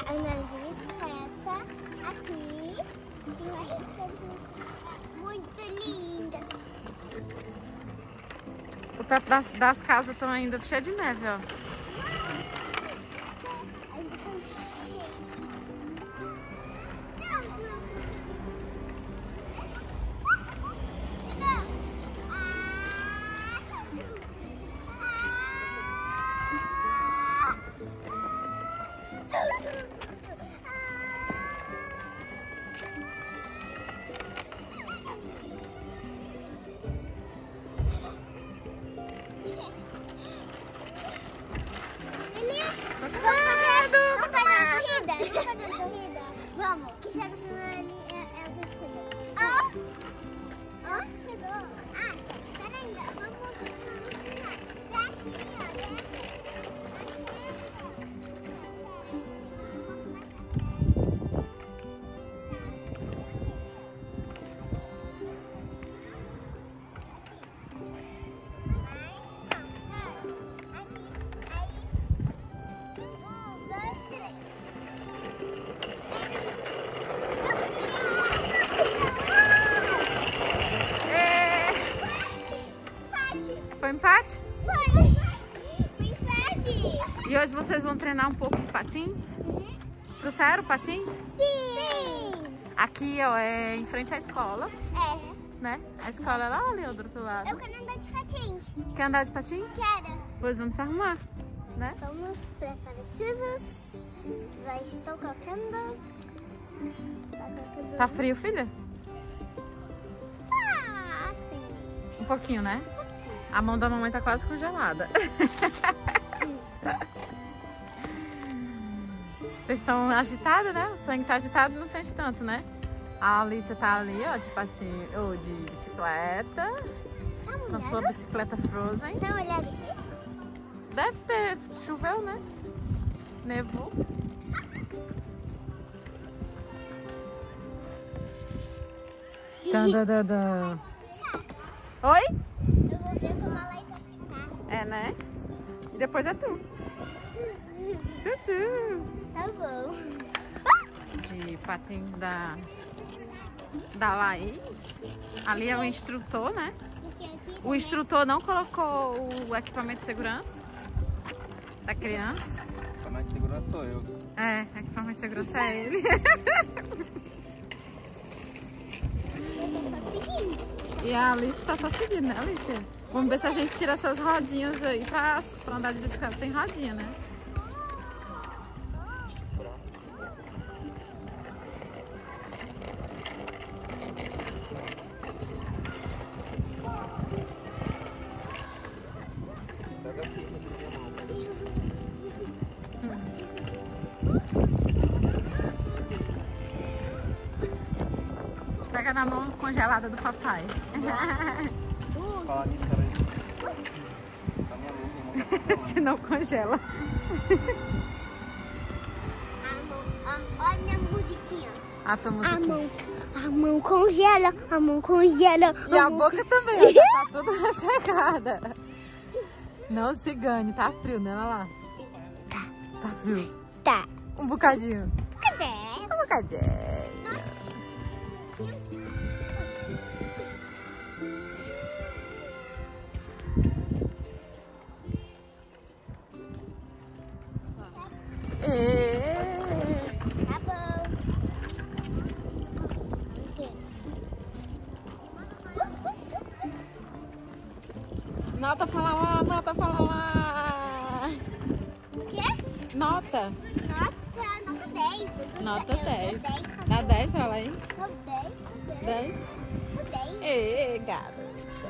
andando de bicicleta aqui. Muito linda. O teto das casas estão ainda cheio de neve, ó. Ainda tá cheio. Vamos, que chega primeiro ali é a biscoito. Chegou. Espera ainda. Vamos aqui, ó. Foi empate? Foi empate. E hoje vocês vão treinar um pouco de patins? Trouxeram patins? Sim. Aqui, ó, é em frente à escola, É. né? A escola é lá ali, ó, do outro lado. Eu quero andar de patins. Quer andar de patins? Quero. Pois vamos se arrumar, né? Estamos preparativos. Já estou colocando. Tá frio, filha? Sim. Um pouquinho, né? A mão da mamãe tá quase congelada. Vocês estão agitados, né? O sangue tá agitado, não sente tanto, né? A Alicia tá ali, ó, de patinho, ou de bicicleta. Tá Com a molhado? sua bicicleta Frozen. Tá molhado aqui? Deve ter, choveu, né? Nevou. Tadadadã. Oi? Eu vou ver como a Laís vai ficar. É, né? E depois é tu. Tchau. Tá bom. De patins da Laís. Ali é o instrutor, né? O instrutor não colocou o equipamento de segurança da criança. O equipamento de segurança sou eu. É, equipamento de segurança é ele. Eu tô só seguindo. E a Alice tá só seguindo, né, Alice? Vamos ver se a gente tira essas rodinhas aí pra andar de bicicleta sem rodinha, né? Pega aqui, minha mão. Pega na mão congelada do papai. Fala nisso, peraí. Tá maluco, mano. Se não congela. Olha minha musiquinha. A tua musiquinha. A mão congela, a mão congela. E a boca também, ó, já tá toda ressecada. Não se engane, tá frio, né? Olha lá. Tá frio. Tá. Um bocadinho. Cadê? Um bocadinho. Tá bom. Nota pra lá, nota pra lá. O quê? Nota. Nota 10. Nota 10. Dá 10 pra Laís? 10. 10? 10. Ê, garota.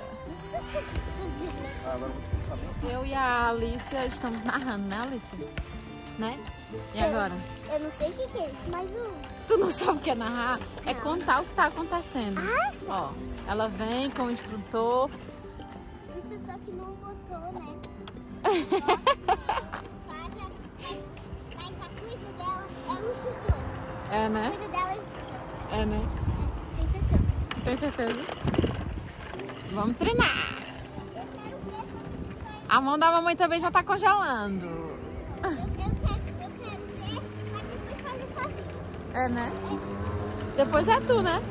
Agora tá bem. Eu e a Alicia estamos narrando, né, Alicia? Né? E agora? Eu não sei o que é isso, mas o... Tu não sabe o que é narrar? É contar o que tá acontecendo. Ó, ela vem com o instrutor. O instrutor que não botou, né? Mas a coisa dela é o instrutor. É, né? A coisa dela é o instrutor. É, né? Tem certeza. Tem certeza? Vamos treinar. A mão da mamãe também já tá congelando. Eu quero ver, mas depois fazer É, né? Depois é tu, né?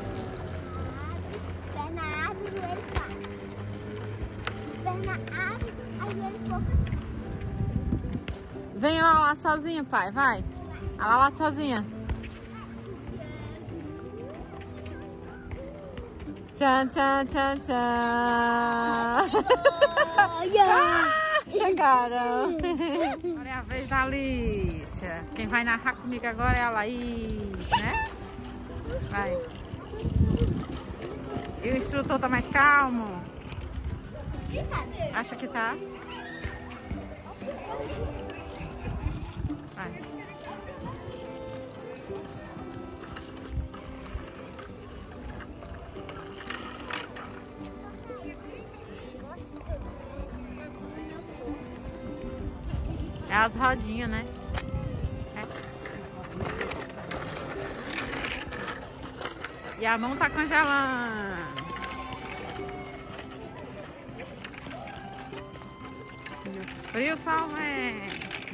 Pé na árvore, ele passa. Pé na árvore, aí ele pouco. Vem lá sozinha, pai, vai. Lá sozinha. Tchan, tchan, tchan, tchan. Chegaram. Agora é a vez da Alicia. Quem vai narrar comigo agora é a Laís, né? Vai. E o instrutor tá mais calmo? Acha que tá? Vai. É as rodinhas, né? É. E a mão tá congelando. Frio só vem.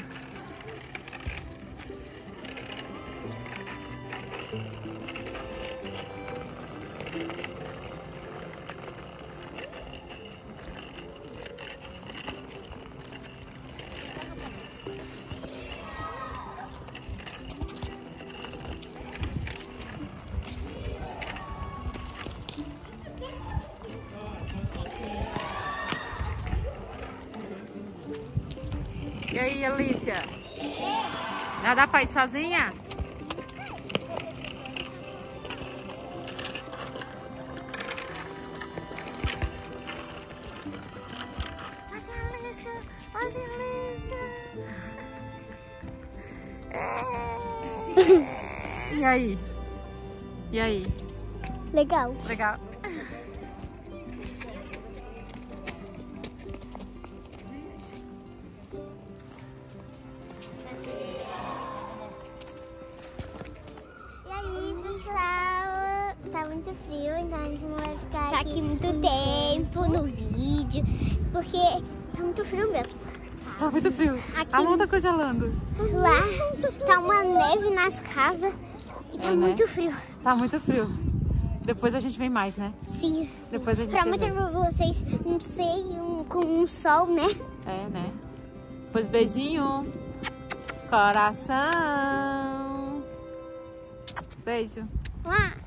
E aí, Alicia? Já dá pra ir sozinha? Olha a Alicia! Olha a Alicia! E aí? E aí? Legal. Legal? Tá muito frio, então a gente não vai ficar aqui muito tempo no vídeo, porque tá muito frio mesmo. Tá muito frio. Aqui, A mão tá congelando. lá tá uma neve nas casas e tá muito né? frio. Tá muito frio. Depois a gente vem mais, né? Sim. Depois a gente Pra vê. mostrar pra vocês, não sei, com um sol, né? É, né? Pois beijinho. Coração. Beijo. Lá.